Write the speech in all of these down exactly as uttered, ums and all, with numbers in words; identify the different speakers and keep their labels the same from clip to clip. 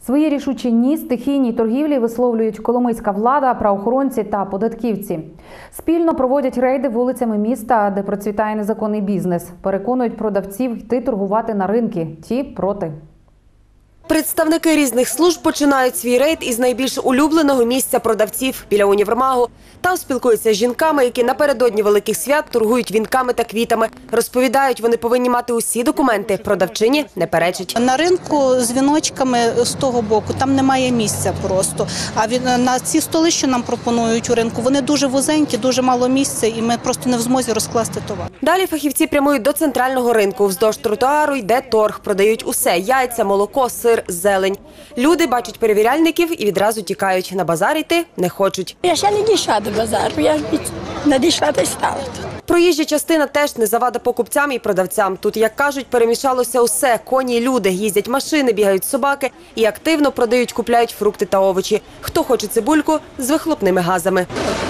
Speaker 1: Свої рішучі «ні» стихійній торгівлі висловлюють коломийська влада, правоохоронці та податківці. Спільно проводять рейди вулицями міста, де процвітає незаконний бізнес. Переконують продавців йти торгувати на ринки. Ті – проти.
Speaker 2: Представники різних служб починають свій рейд із найбільш улюбленого місця продавців – біля універмагу. Там спілкуються з жінками, які напередодні великих свят торгують вінками та квітами. Розповідають, вони повинні мати усі документи. Продавчині не перечать.
Speaker 3: На ринку з віночками з того боку там немає місця просто. А на ці столи, що нам пропонують у ринку, вони дуже вузенькі, дуже мало місця, і ми просто не в змозі розкласти товар.
Speaker 2: Далі фахівці прямують до центрального ринку. Вздовж тротуару йде торг. Продають усе – яйця, молоко, сир, зелень. Люди бачать перевіряльників і відразу тікають. На базар йти не хочуть.
Speaker 4: Я ще не дійшла до базару, я ж не дійшла та й стала тут.
Speaker 2: Проїжджа частина теж не завада покупцям і продавцям. Тут, як кажуть, перемішалося усе – коні, люди. Їздять машини, бігають собаки і активно продають, купляють фрукти та овочі. Хто хоче цибульку – з вихлопними газами.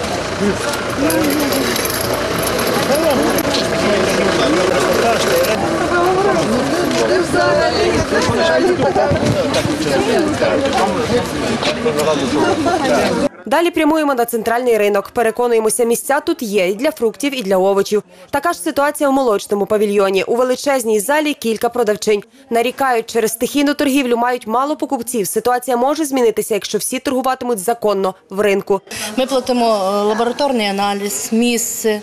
Speaker 2: Далі прямуємо на центральний ринок. Переконуємося, місця тут є і для фруктів, і для овочів. Така ж ситуація у молочному павільйоні. У величезній залі кілька продавчинь. Нарікають, через стихійну торгівлю мають мало покупців. Ситуація може змінитися, якщо всі торгуватимуть законно в ринку.
Speaker 5: Ми платимо лабораторний аналіз, місце.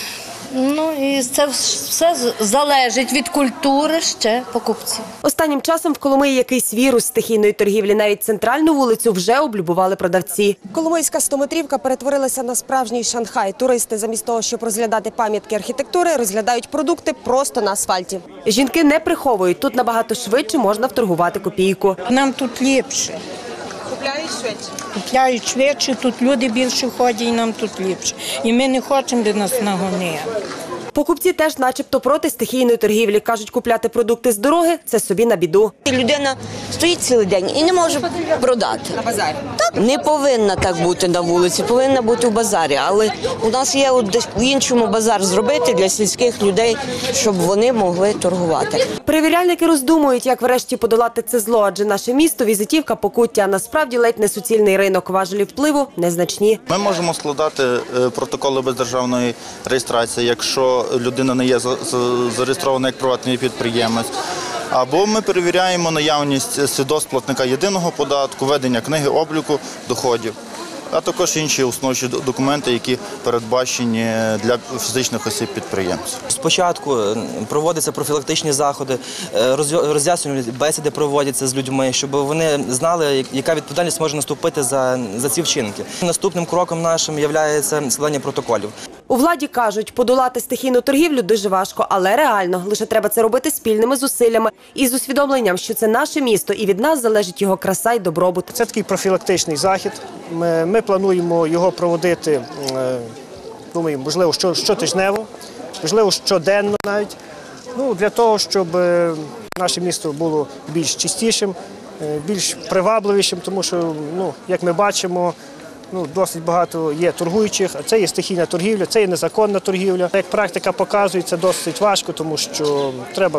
Speaker 5: Ну і це все залежить від культури ще покупців.
Speaker 2: Останнім часом в Коломиї якийсь вірус стихійної торгівлі. Навіть центральну вулицю вже облюбували продавці.
Speaker 6: Коломийська стометрівка перетворилася на справжній Шанхай. Туристи замість того, щоб розглядати пам'ятки архітектури, розглядають продукти просто на асфальті.
Speaker 2: Жінки не приховують. Тут набагато швидше можна вторгувати копійку.
Speaker 7: Нам тут ліпше.
Speaker 6: Купляють швидше?
Speaker 7: Купляють швидше, тут люди більше ходять, і нам тут ліпше. І ми не хочемо, де нас нагонили.
Speaker 2: Покупці теж начебто проти стихійної торгівлі. Кажуть, купляти продукти з дороги – це собі на біду.
Speaker 8: Людина стоїть цілий день і не може продати.
Speaker 6: На базарі?
Speaker 8: Так, не повинна так бути на вулиці, повинна бути в базарі. Але у нас є десь в іншому базар зробити для сільських людей, щоб вони могли торгувати.
Speaker 2: Перевіряльники роздумують, як врешті подолати це зло, адже наше місто – візитівка Покуття, а насправді ледь не суцільний ринок. Важелі впливу незначні.
Speaker 9: Ми можемо складати протоколи бездержавної реєстрації, якщо людина не є зареєстрована як приватний підприємець. Або ми перевіряємо наявність свідоцтв платника єдиного податку, ведення книги обліку доходів, а також інші установчі документи, які передбачені для фізичних осіб-підприємців.
Speaker 10: Спочатку проводяться профілактичні заходи, роз'яснювальні бесіди проводяться з людьми, щоб вони знали, яка відповідальність може наступити за, за ці вчинки. Наступним кроком нашим є складання протоколів.
Speaker 2: У владі кажуть, подолати стихійну торгівлю дуже важко, але реально. Лише треба це робити спільними зусиллями і з усвідомленням, що це наше місто і від нас залежить його краса і добробут.
Speaker 11: Це такий профілактичний захід. Ми, ми плануємо його проводити, думаю, можливо, щотижнево, можливо, щоденно навіть. Ну, для того, щоб наше місто було більш чистішим, більш привабливішим, тому що, ну, як ми бачимо, Ну, досить багато є торгуючих, а це є стихійна торгівля, це є незаконна торгівля. Як практика показує, це досить важко, тому що треба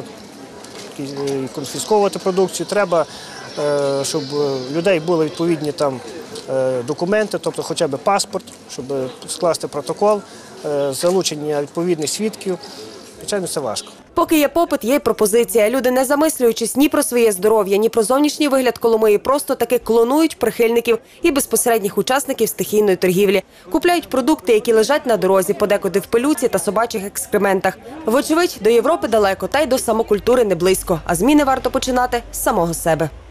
Speaker 11: конфісковувати продукцію, треба, щоб у людей були відповідні там документи, тобто хоча б паспорт, щоб скласти протокол, залучення відповідних свідків. Звичайно, це важко.
Speaker 2: Поки є попит, є й пропозиція. Люди, не замислюючись ні про своє здоров'я, ні про зовнішній вигляд Коломиї, просто таки клонують прихильників і безпосередніх учасників стихійної торгівлі. Купляють продукти, які лежать на дорозі, подекуди в пилюці та собачих екскрементах. Вочевидь, до Європи далеко, та й до самокультури не близько. А зміни варто починати з самого себе.